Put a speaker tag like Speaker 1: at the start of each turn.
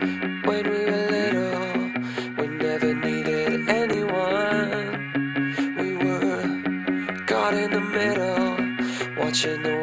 Speaker 1: When we were little, we never needed anyone. We were caught in the middle, watching the